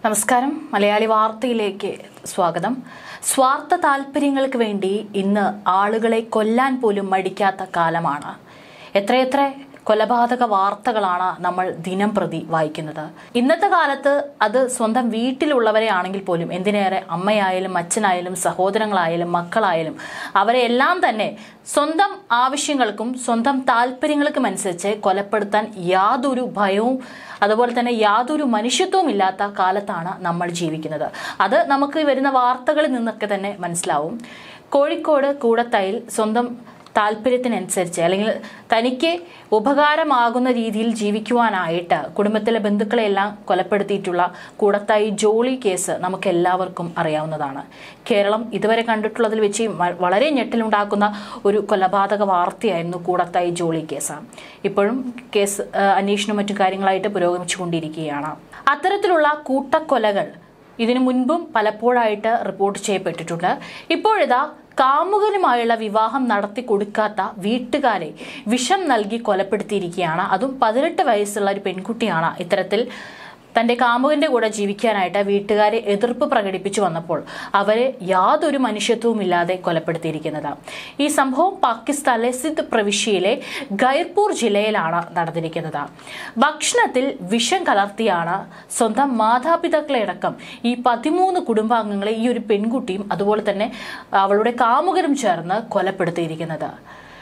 നമസ്കാരം മലയാളി വാർത്തയിലേക്ക് സ്വാഗതം. സ്വാർത്ഥ താൽപര്യങ്ങൾക്ക് വേണ്ടി ഇന്ന് ആളുകളെ കൊല്ലാൻ പോലും മടിക്കാത്ത കാലമാണ്. എത്രയെത്ര കൊലപാതക വാർത്തകളാണ് നമ്മൾ ദിനം പ്രതി വായിക്കുന്നത്. ഇന്നത്തെ കാലത്ത് അത് സ്വന്തം വീട്ടിലുള്ളവരെ ആണെങ്കിൽ പോലും, എന്തിനേറെ അമ്മയായാലും അച്ഛനായാലും സഹോദരങ്ങളായാലും മക്കളായാലും അവരെ എല്ലാം തന്നെ സ്വന്തം ആവശ്യങ്ങൾക്കും സ്വന്തം താല്പര്യങ്ങൾക്കും അനുസരിച്ച് കൊലപ്പെടുത്താൻ യാതൊരു ഭയവും അതുപോലെ തന്നെ യാതൊരു മനുഷ്യത്വവും ഇല്ലാത്ത കാലത്താണ് നമ്മൾ ജീവിക്കുന്നത്. അത് നമുക്ക് വരുന്ന വാർത്തകളിൽ നിന്നൊക്കെ തന്നെ മനസ്സിലാവും. കോഴിക്കോട് കൂടത്തായിൽ സ്വന്തം താല്പര്യത്തിനനുസരിച്ച് അല്ലെങ്കിൽ തനിക്ക് ഉപകാരമാകുന്ന രീതിയിൽ ജീവിക്കുവാനായിട്ട് കുടുംബത്തിലെ ബന്ധുക്കളെല്ലാം കൊലപ്പെടുത്തിയിട്ടുള്ള കൂടത്തായി ജോളി കേസ് നമുക്ക് എല്ലാവർക്കും അറിയാവുന്നതാണ്. കേരളം ഇതുവരെ കണ്ടിട്ടുള്ളതിൽ വെച്ച് വളരെ ഞെട്ടലുണ്ടാക്കുന്ന ഒരു കൊലപാതക വാർത്തയായിരുന്നു കൂടത്തായി ജോളി കേസ്. ഇപ്പോഴും കേസ് അന്വേഷണം മറ്റു കാര്യങ്ങളായിട്ട് പുരോഗമിച്ചുകൊണ്ടിരിക്കുകയാണ്. അത്തരത്തിലുള്ള കൂട്ടക്കൊലകൾ ഇതിനു മുൻപും പലപ്പോഴായിട്ട് റിപ്പോർട്ട് ചെയ്യപ്പെട്ടിട്ടുണ്ട്. ഇപ്പോഴിതാ കാമുകനുമായുള്ള വിവാഹം നടത്തി കൊടുക്കാത്ത വീട്ടുകാരെ വിഷം നൽകി കൊലപ്പെടുത്തിയിരിക്കുകയാണ്. അതും 18 വയസ്സുള്ള ഒരു പെൺകുട്ടിയാണ് ഇത്തരത്തിൽ തന്റെ കാമുകന്റെ കൂടെ ജീവിക്കാനായിട്ട് വീട്ടുകാരെ എതിർപ്പ് പ്രകടിപ്പിച്ചു വന്നപ്പോൾ അവരെ യാതൊരു മനുഷ്യത്വവും ഇല്ലാതെ കൊലപ്പെടുത്തിയിരിക്കുന്നത്. ഈ സംഭവം പാകിസ്ഥാനിലെ സിന്ധ് പ്രവിശ്യയിലെ ഗൈർപൂർ ജില്ലയിലാണ് നടന്നിരിക്കുന്നത്. ഭക്ഷണത്തിൽ വിഷം കലർത്തിയാണ് സ്വന്തം മാതാപിതാക്കളെ അടക്കം ഈ 13 കുടുംബാംഗങ്ങളെ ഈ ഒരു പെൺകുട്ടിയും അതുപോലെ തന്നെ അവളുടെ കാമുകനും ചേർന്ന് കൊലപ്പെടുത്തിയിരിക്കുന്നത്.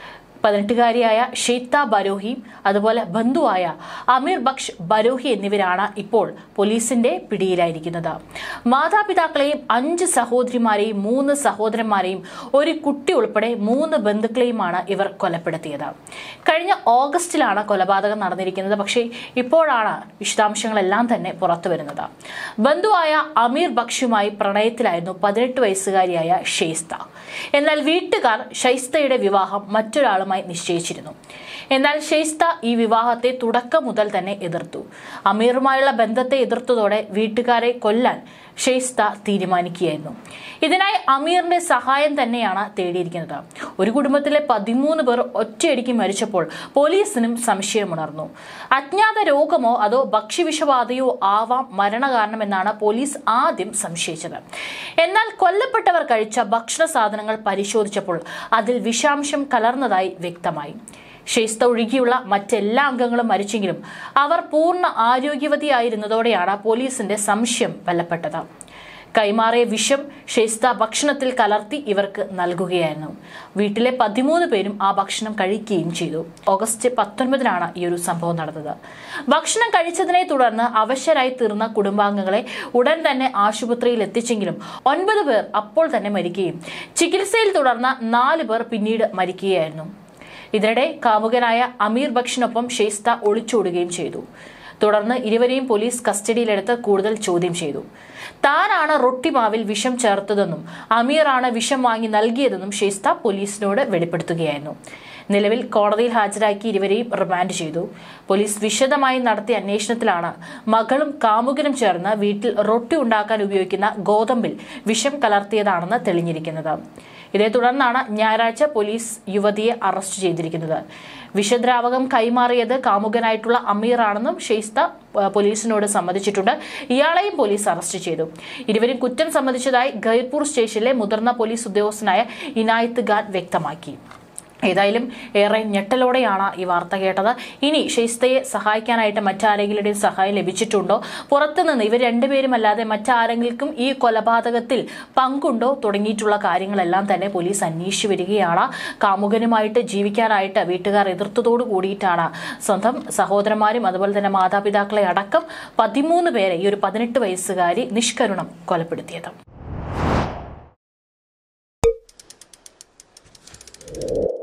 18കാരിയായ ഷെയ്ത്ത ബരോഹി അതുപോലെ ബന്ധുവായ അമീർ ബക്ഷ് ബരോഹി എന്നിവരാണ് ഇപ്പോൾ പോലീസിന്റെ പിടിയിലായിരിക്കുന്നത്. മാതാപിതാക്കളെയും 5 സഹോദരിമാരെയും 3 സഹോദരന്മാരെയും ഒരു കുട്ടി ഉൾപ്പെടെ 3 ബന്ധുക്കളെയുമാണ് ഇവർ കൊലപ്പെടുത്തിയത്. കഴിഞ്ഞ ഓഗസ്റ്റിലാണ് കൊലപാതകം നടന്നിരിക്കുന്നത്. പക്ഷേ ഇപ്പോഴാണ് വിശദാംശങ്ങളെല്ലാം തന്നെ പുറത്തു വരുന്നത്. ബന്ധുവായ അമീർ ബക്ഷുമായി പ്രണയത്തിലായിരുന്നു 18 വയസ്സുകാരിയായ ഷെയ്സ്ത. എന്നാൽ വീട്ടുകാർ ഷെയ്സ്തയുടെ വിവാഹം മറ്റൊരാളും നിശ്ചയിച്ചിരുന്നു. എന്നാൽ ഷെയ്സ്ത ഈ വിവാഹത്തെ തുടക്കം മുതൽ തന്നെ എതിർത്തു. അമീറുമായുള്ള ബന്ധത്തെ എതിർത്തതോടെ വീട്ടുകാരെ കൊല്ലാൻ ഷെയ്സ്ത തീരുമാനിക്കുകയായിരുന്നു. ഇതിനായി അമീറിന്റെ സഹായം തന്നെയാണ് തേടിയിരിക്കുന്നത്. ഒരു കുടുംബത്തിലെ 13 പേർ ഒറ്റയടിക്ക് മരിച്ചപ്പോൾ പോലീസിനും സംശയമുണർന്നു. അജ്ഞാത രോഗമോ അതോ ഭക്ഷ്യവിഷബാധയോ ആവാം മരണകാരണമെന്നാണ് പോലീസ് ആദ്യം സംശയിച്ചത്. എന്നാൽ കൊല്ലപ്പെട്ടവർ കഴിച്ച ഭക്ഷണ സാധനങ്ങൾ പരിശോധിച്ചപ്പോൾ അതിൽ വിഷാംശം കലർന്നതായി വ്യക്തമായി. ഷെയ്സ്ത ഒഴികെയുള്ള മറ്റെല്ലാ അംഗങ്ങളും മരിച്ചെങ്കിലും അവർ പൂർണ്ണ ആരോഗ്യവതിയായിരുന്നതോടെയാണ് പോലീസിന്റെ സംശയം ബലപ്പെട്ടത്. കൈമാറിയ വിഷം ഷെയ്സ്ത ഭക്ഷണത്തിൽ കലർത്തി ഇവർക്ക് നൽകുകയായിരുന്നു. വീട്ടിലെ 13 പേരും ആ ഭക്ഷണം കഴിക്കുകയും ചെയ്തു. ഓഗസ്റ്റ് 19-നാണ് ഈ ഒരു സംഭവം നടന്നത്. ഭക്ഷണം കഴിച്ചതിനെ തുടർന്ന് അവശരായി തീർന്ന കുടുംബാംഗങ്ങളെ ഉടൻ തന്നെ ആശുപത്രിയിൽ എത്തിച്ചെങ്കിലും 9 പേർ അപ്പോൾ തന്നെ മരിക്കുകയും ചികിത്സയിൽ തുടർന്ന 4 പേർ പിന്നീട് മരിക്കുകയായിരുന്നു. ഇതിനിടെ കാമുകനായ അമീർ ബക്ഷിനൊപ്പം ഷെയ്സ്ത ഒളിച്ചോടുകയും ചെയ്തു. തുടർന്ന് ഇരുവരെയും പോലീസ് കസ്റ്റഡിയിലെടുത്ത് കൂടുതൽ ചോദ്യം ചെയ്തു. താനാണ് റൊട്ടി മാവിൽ വിഷം ചേർത്തതെന്നും അമീറാണ് വിഷം വാങ്ങി നൽകിയതെന്നും ഷെയ്സ്ത പോലീസിനോട് വെളിപ്പെടുത്തുകയായിരുന്നു. നിലവിൽ കോടതിയിൽ ഹാജരാക്കി ഇരുവരെയും റിമാൻഡ് ചെയ്തു. പോലീസ് വിശദമായി നടത്തിയ അന്വേഷണത്തിലാണ് മകളും കാമുകനും ചേർന്ന് വീട്ടിൽ റൊട്ടി ഉണ്ടാക്കാൻ ഉപയോഗിക്കുന്ന ഗോതമ്പിൽ വിഷം കലർത്തിയതാണെന്ന് തെളിഞ്ഞിരിക്കുന്നത്. ഇതേ തുടർന്നാണ് ഞായറാഴ്ച പോലീസ് യുവതിയെ അറസ്റ്റ് ചെയ്തിരിക്കുന്നത്. വിഷദ്രാവകം കൈമാറിയത് കാമുകനായിട്ടുള്ള അമീറാണെന്നും ഷെയ്സ്ത പോലീസിനോട് സമ്മതിച്ചിട്ടുണ്ട്. ഇയാളെയും പോലീസ് അറസ്റ്റ് ചെയ്തു. ഇരുവരും കുറ്റം സമ്മതിച്ചതായി ഗൈർപൂർ സ്റ്റേഷനിലെ മുതിർന്ന പോലീസ് ഉദ്യോഗസ്ഥനായ ഇനായത്ത് ഖാൻ വ്യക്തമാക്കി. ഏതായാലും ഏറെ ഞെട്ടലോടെയാണ് ഈ വാർത്ത കേട്ടത്. ഇനി ഷെയ്സ്തയെ സഹായിക്കാനായിട്ട് മറ്റാരെങ്കിലും സഹായം ലഭിച്ചിട്ടുണ്ടോ, പുറത്തുനിന്ന് ഇവർ രണ്ടുപേരുമല്ലാതെ മറ്റാരെങ്കിലും ഈ കൊലപാതകത്തിൽ പങ്കുണ്ടോ തുടങ്ങിയിട്ടുള്ള കാര്യങ്ങളെല്ലാം തന്നെ പോലീസ് അന്വേഷിച്ചു വരികയാണ്. കാമുകനുമായിട്ട് ജീവിക്കാനായിട്ട് വീട്ടുകാർ എതിർത്തതോട് കൂടിയിട്ടാണ് സ്വന്തം സഹോദരന്മാരും അതുപോലെ തന്നെ മാതാപിതാക്കളെ അടക്കം 13 പേരെ ഈ ഒരു 18 വയസ്സുകാരി നിഷ്കരുണം കൊലപ്പെടുത്തിയത്.